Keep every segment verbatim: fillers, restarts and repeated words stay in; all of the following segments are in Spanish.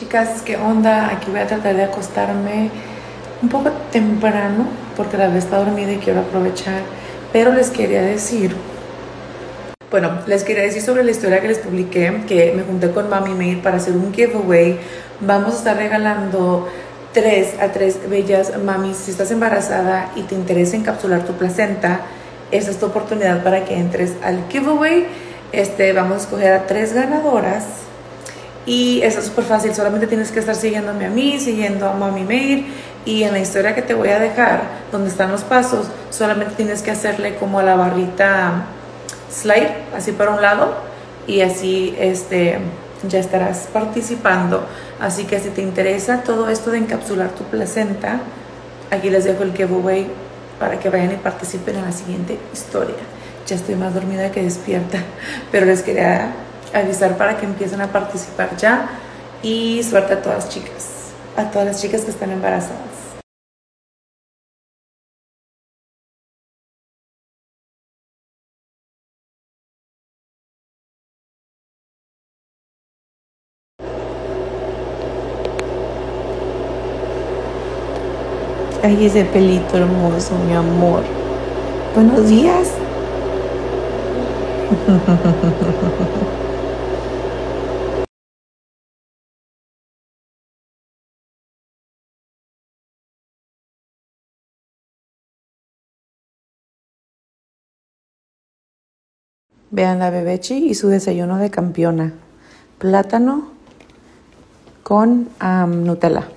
Chicas, ¿qué onda? Aquí voy a tratar de acostarme un poco temprano porque la vez está dormida y quiero aprovechar. Pero les quería decir, bueno, les quería decir sobre la historia que les publiqué, que me junté con Mami Maid para hacer un giveaway. Vamos a estar regalando tres a tres bellas mamis. Si estás embarazada y te interesa encapsular tu placenta, esa es tu oportunidad para que entres al giveaway. Este, vamos a escoger a tres ganadoras. Y eso es súper fácil, solamente tienes que estar siguiéndome a mí, siguiendo a Mami Maid. Y en la historia que te voy a dejar, donde están los pasos, solamente tienes que hacerle como a la barrita slide, así para un lado. Y así este, ya estarás participando. Así que si te interesa todo esto de encapsular tu placenta, aquí les dejo el giveaway para que vayan y participen en la siguiente historia. Ya estoy más dormida que despierta, pero les quería avisar para que empiecen a participar ya. Y suerte a todas las chicas, a todas las chicas que están embarazadas. Ay, ese pelito hermoso, mi amor. Buenos días. Vean la Bebechi y su desayuno de campeona. Plátano con um, Nutella.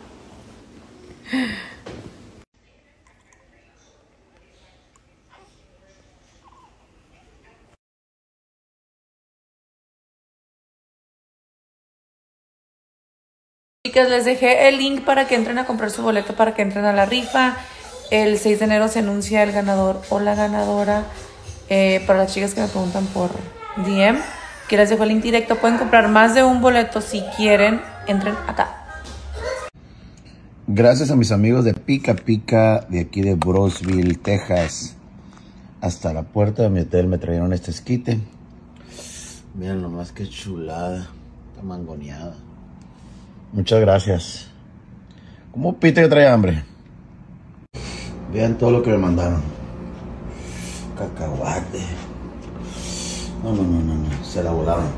Chicas, les dejé el link para que entren a comprar su boleto, para que entren a la rifa. El seis de enero se anuncia el ganador o la ganadora. Eh, para las chicas que me preguntan por D M, que les dejo el link directo. Pueden comprar más de un boleto si quieren. Entren acá. Gracias a mis amigos de Pica Pica de aquí de Brownsville, Texas. Hasta la puerta de mi hotel me trajeron este esquite. Miren nomás qué chulada. Está mangoneada. Muchas gracias. ¿Cómo pita que trae hambre? Vean todo lo que me mandaron. Cacahuate. No, no, no, no, no. Se la volaron.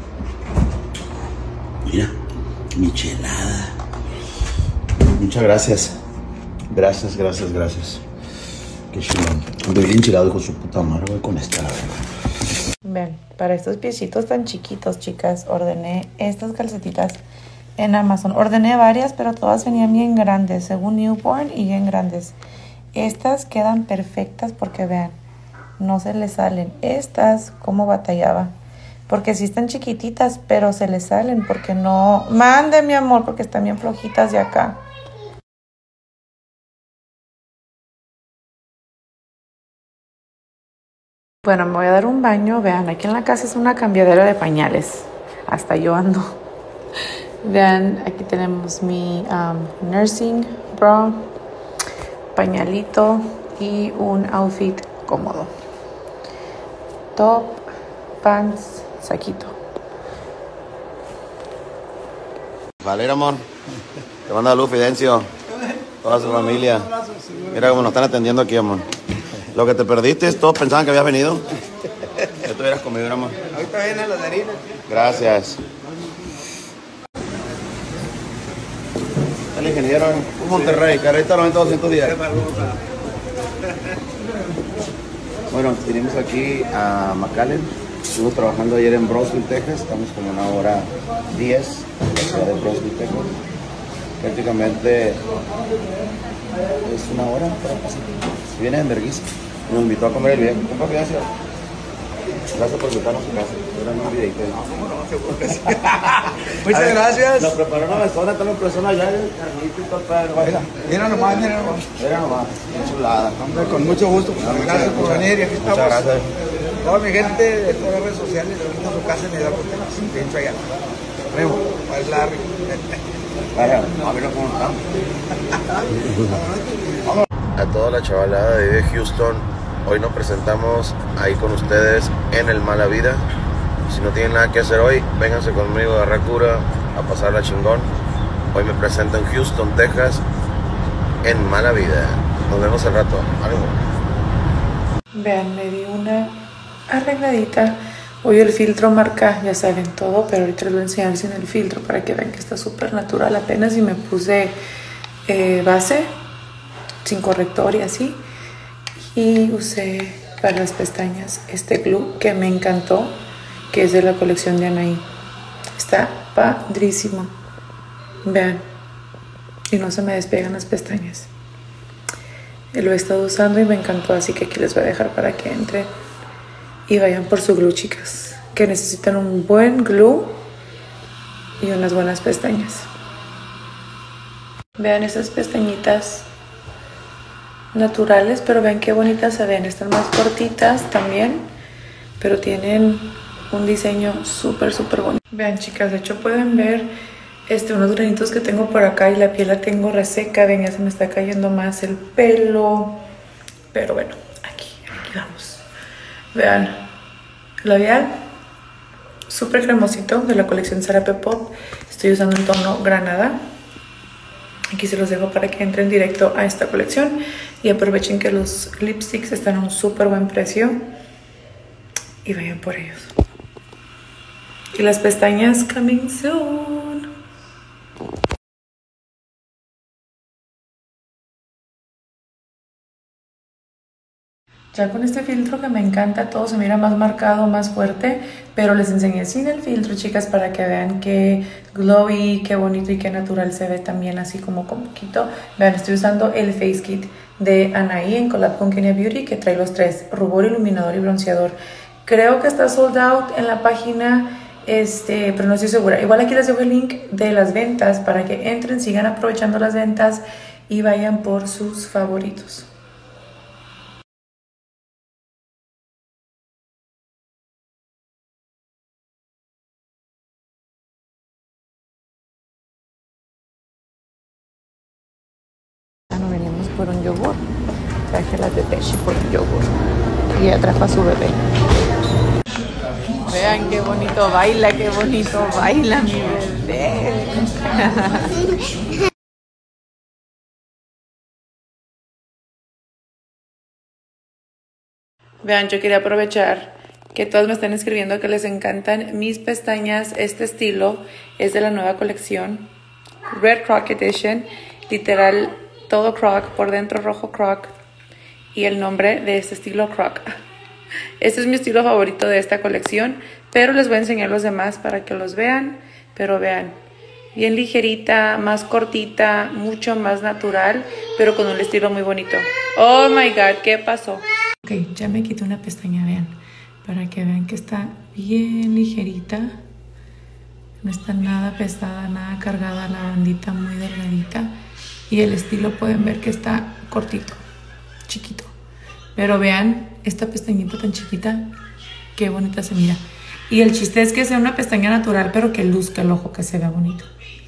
Mira, michelada. Muchas gracias. Gracias, gracias, gracias. Qué chulón. Ando bien enchilado con su puta madre, voy con esta, la verdad. Vean, para estos piecitos tan chiquitos, chicas, ordené estas calcetitas en Amazon. Ordené varias, pero todas venían bien grandes, según Newborn, y bien grandes. Estas quedan perfectas porque vean, no se les salen. Estas, como batallaba. Porque sí están chiquititas, pero se les salen porque no... Mande, mi amor, porque están bien flojitas de acá. Bueno, me voy a dar un baño. Vean, aquí en la casa es una cambiadera de pañales. Hasta yo ando. Vean, aquí tenemos mi um, nursing bra, pañalito y un outfit cómodo. Top, pants, saquito. Valera, amor. Te manda luz, Fidencio. Toda su familia. Mira cómo nos están atendiendo aquí, amor. Lo que te perdiste, todos pensaban que habías venido. Ya te hubieras comido, amor. Ahorita vienen las harinas. Gracias. El ingeniero en Monterrey, carreta noventa doscientos diez. Bueno, vinimos aquí a McAllen. Estuvimos trabajando ayer en Brownsville, Texas. Estamos como una hora diez en la ciudad de Brownsville, Texas. Prácticamente es una hora para pasar. Si vienes en vergüenza, nos invitó a comer el viejo. Con confianza. Gracias por invitarnos a su casa. Era un videito. Muchas ver, gracias. Nos preparó una persona, está una persona allá, el carnito y todo el pedo. Mira nomás, mira nomás. Mira nomás, qué chulada. Hombre, con mucho gusto. Muchas gracias por venir y aquí estamos. Muchas gracias. Toda mi gente de todas las redes sociales, aquí a su casa en Hidalgo, Texas. Pienso allá. Primo, es Larry. Vaya, a ver cómo estamos. A toda la chavalada de Houston, hoy nos presentamos ahí con ustedes en el Mala Vida. Si no tienen nada que hacer hoy, vénganse conmigo a Racura a pasarla chingón. Hoy me presento en Houston, Texas, en Mala Vida. Nos vemos al rato. ¡Ánimo! Vean, me di una arregladita. Hoy el filtro marca, ya saben todo, pero ahorita les voy a enseñar sin el filtro para que vean que está súper natural. Apenas y me puse eh, base, sin corrector y así. Y usé para las pestañas este glue que me encantó, que es de la colección de Anaí. Está padrísimo. Vean. Y no se me despegan las pestañas. Lo he estado usando y me encantó, así que aquí les voy a dejar para que entren y vayan por su glue, chicas, que necesitan un buen glue y unas buenas pestañas. Vean esas pestañitas naturales, pero vean qué bonitas se ven. Están más cortitas también, pero tienen un diseño súper súper bonito. Vean, chicas, de hecho pueden ver este, unos granitos que tengo por acá y la piel la tengo reseca. Ven, ya se me está cayendo más el pelo, pero bueno, aquí, aquí vamos. Vean, labial súper cremosito de la colección Sarape Pop. Estoy usando el tono granada. Aquí se los dejo para que entren directo a esta colección y aprovechen que los lipsticks están a un súper buen precio y vayan por ellos. Y las pestañas coming soon. Ya con este filtro que me encanta, todo se mira más marcado, más fuerte, pero les enseñé sin el filtro, chicas, para que vean qué glowy, qué bonito y qué natural se ve también, así como con poquito. Vean, estoy usando el Face Kit de Anaí en collab con Kenia Beauty, que trae los tres, rubor, iluminador y bronceador. Creo que está sold out en la página, este, pero no estoy segura. Igual aquí les dejo el link de las ventas para que entren, sigan aprovechando las ventas y vayan por sus favoritos. Venimos por un yogur. Traje las de Pechi por un yogur. Y ella trajo a su bebé. Vean qué bonito baila, qué bonito baila mi bebé. Vean, yo quería aprovechar que todos me están escribiendo que les encantan mis pestañas. Este estilo es de la nueva colección Red Croc Edition. Literal, todo croc, por dentro rojo croc, y el nombre de este estilo croc. Este es mi estilo favorito de esta colección, pero les voy a enseñar los demás para que los vean. Pero vean, bien ligerita, más cortita, mucho más natural, pero con un estilo muy bonito. Oh my god, ¿qué pasó? Ok, ya me quité una pestaña, vean, para que vean que está bien ligerita. No está nada pesada, nada cargada, la bandita muy delgadita. Y el estilo pueden ver que está cortito, chiquito. Pero vean esta pestañita tan chiquita, qué bonita se mira. Y el chiste es que sea una pestaña natural, pero que luzca el ojo, que se vea bonito.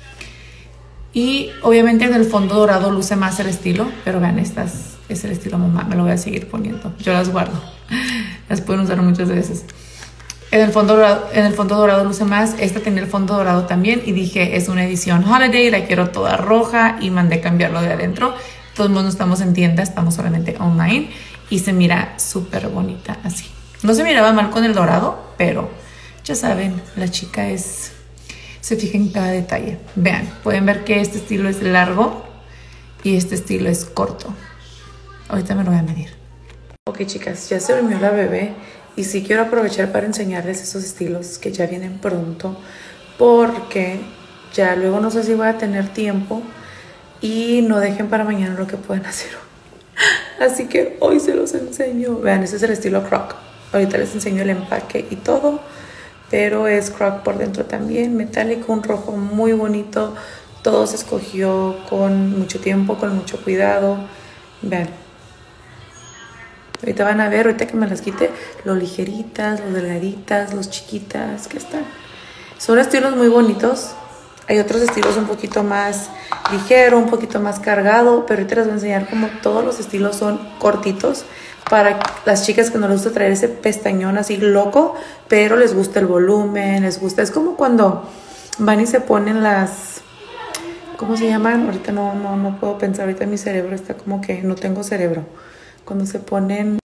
Y obviamente en el fondo dorado luce más el estilo, pero vean, estas es el estilo mamá, me lo voy a seguir poniendo. Yo las guardo, las pueden usar muchas veces. En el, fondo dorado, en el fondo dorado luce más. Esta tenía el fondo dorado también y dije, es una edición holiday, la quiero toda roja y mandé cambiarlo de adentro. Todos no estamos en tienda, estamos solamente online y se mira súper bonita así. No se miraba mal con el dorado, pero ya saben, la chica es, se fija en cada detalle. Vean, pueden ver que este estilo es largo y este estilo es corto. Ahorita me lo voy a medir. Ok, chicas, ya se durmió la bebé. Y sí quiero aprovechar para enseñarles esos estilos que ya vienen pronto, porque ya luego no sé si voy a tener tiempo y no dejen para mañana lo que pueden hacer. Así que hoy se los enseño. Vean, este es el estilo croc. Ahorita les enseño el empaque y todo, pero es croc por dentro también, metálico, un rojo muy bonito. Todo se escogió con mucho tiempo, con mucho cuidado. Vean. Ahorita van a ver, ahorita que me las quite, lo ligeritas, lo delgaditas, los chiquitas que están. Son estilos muy bonitos. Hay otros estilos un poquito más ligero, un poquito más cargado, pero ahorita les voy a enseñar como todos los estilos son cortitos para las chicas que no les gusta traer ese pestañón así loco, pero les gusta el volumen, les gusta. Es como cuando van y se ponen las, ¿cómo se llaman? Ahorita no, no, no puedo pensar, ahorita mi cerebro está como que no tengo cerebro. Cuando se ponen